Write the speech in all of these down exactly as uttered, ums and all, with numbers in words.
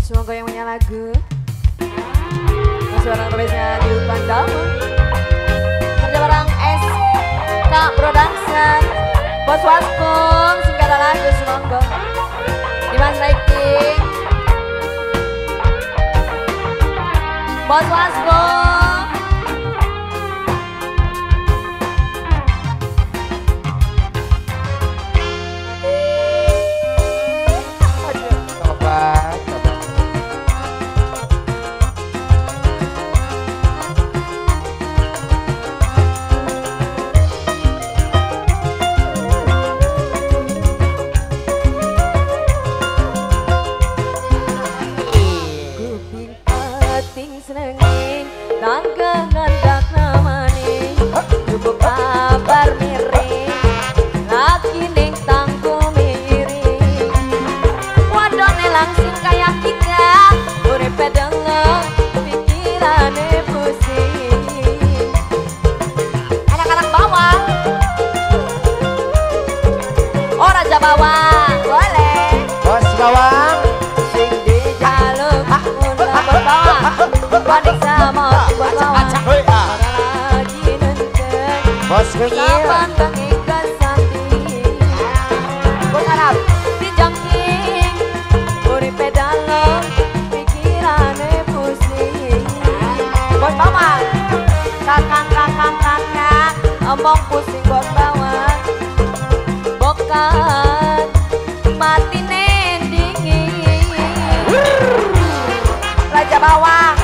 Semoga yang punya lagu masih orang robesnya di hutan daun. Kerja barang S K Production, Bos Waskom, singkat lagu semoga Dimas Raiking, Bos Waskom. Senengin tangga ngandak namani cukup kabar miring lagi ning tangku miring wadone langsung kayak kita uripe dengen pikirane pusing anak-anak bawang oh raja bawang boleh bos bawang sing di jaluk undang bawang panik sama bos bawang lagi nenteng bos kunyil kapan tangi kesanti bos Arab dijangking uripe dalem pikirane pusing bos bawang kakang kakang kakang omong pusing bos bawang bokan mati dingin raja bawang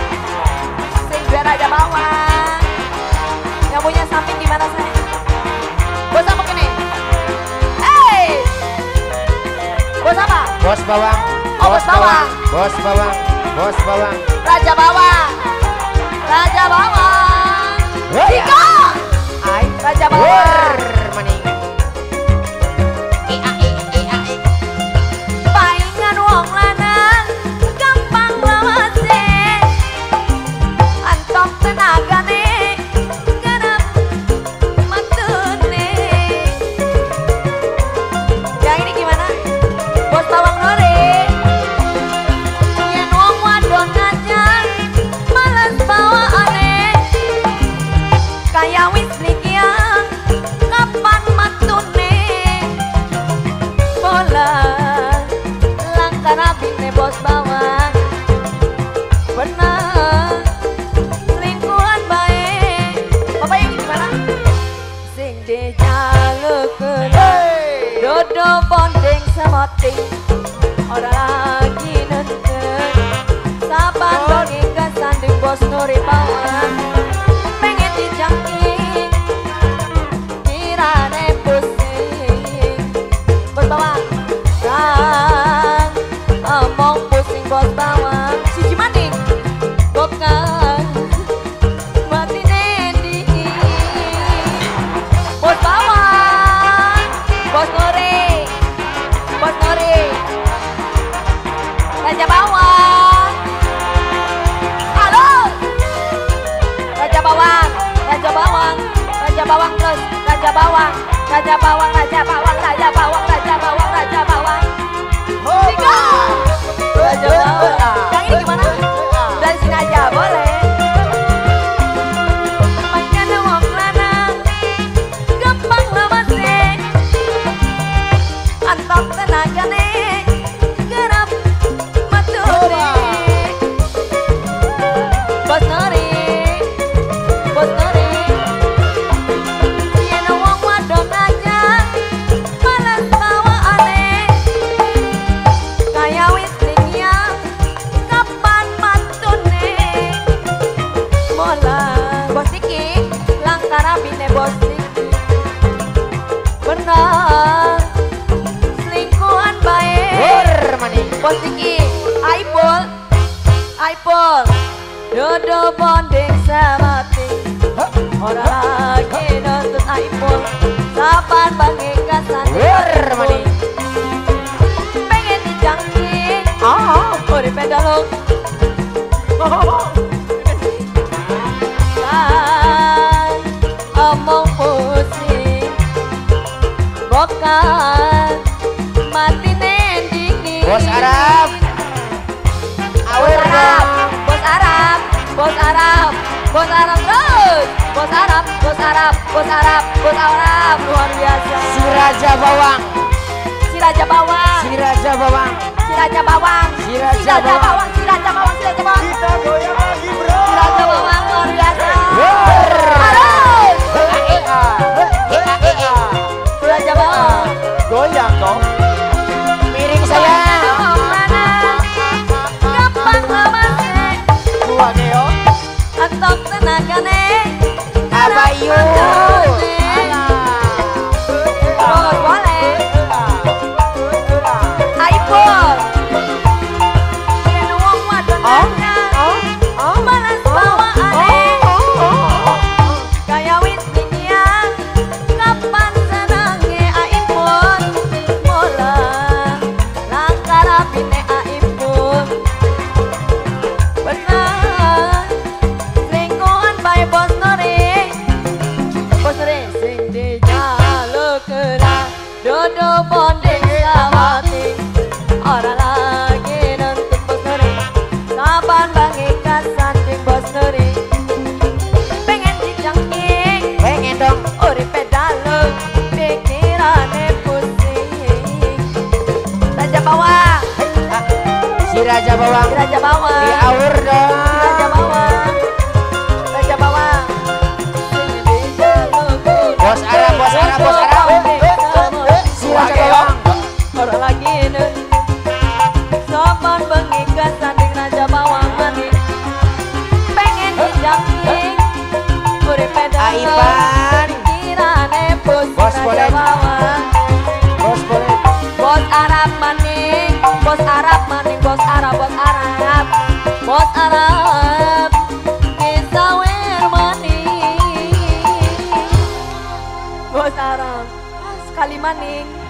Raja bawang yang punya samping di mana saya bos apa kene hey bos apa bos bawang oh bos bawang bos bawang bos bawang raja bawang raja bawang tiga ay raja bawang maning paingan wong lanang gampang lawase antong tenagane genep matune yang ini gimana bos bawang nore yen wong wadon ngajar males bawaane kaya wis nikian kapan matune bola langkah rabine bos bawang benar selingkuhan baik bapak yang gimana sing dijalukeun dodo bondeng semoting ora lagi nenteng saban bengi kesanding bos nuri bawang pengen dijangking kirane pusing bos bawang kan omong pusing bos bawang siji maning bukan mati nendi bos bawang bos nore bos nore raja bawang halo raja bawang raja bawang raja bawang terus raja bawang raja bawang raja bawang raja bawang raja bawang raja bawang tiga raja bawang yang ini gimana dari sini aja boleh panjang wong lanang gampang lawase antong tenagane gerap matune bos nori bos nori yen wong wadon aja malas bawaane kaya wis nikian kapan matune mola bos iki langkah rabine bos iki benar selingkuhan baik bos iki aipul aipul dodo bondeng samati ora lagi nonton aipul saban bangi kasane pengen dijangking ah uripe dalem kan omong pusing bokan mati nending bos Arab Awer Arab, dong. bos Arab, bos Arab, bos Arab terus, bos Arab, bos Arab, bos Arab, bos Arab, luar biasa. Si Raja Bawang. Si Raja Bawang, Si Raja Bawang. si Raja Bawang, Si si Raja Raja Bawang. Bawang, si Raja Bawang, si Raja Bawang, Kita goyang lagi bro. si Raja Bawang luar biasa. Wer. Harus, Eh, ah. Eh, ah, eh, ah. si Raja Bawang. Goyang dong. Miring sayang. Gampang lemasnya, Gua Neo. antok tenagane, Abayu. terus boleh. iPhone, yen wong wadon lanang, balas bawaane, kaya wis dikian, kapan senange iPhone, mulang, langkar apine iPhone, bener, lingkungan bae bos nore, bos nore sing dijalukna, dodo bonding sawati, ora lagi nuntut bos nore, saban bangikan sanding bos nore, pengen dijangking, Pengen dong. uripe dalem, pikirane pusing, Raja Bawang, Si Raja Bawang. Raja Bawang, Di awer dong. Raja Bawang, Raja Bawang, sing dijalukna, Bos Arab, bos Arab, bos Arab. Si Raja Bawang. orang lagi nih sopan bengikan sanding Raja Bawang mani pengen dijangking urip Aipan. kirane bos Bos Raja boleh. Bawang Bos boleh. bos Arab maning bos Arab maning bos Arab bos Arab bos Arab disawer maning bos Arab sekali maning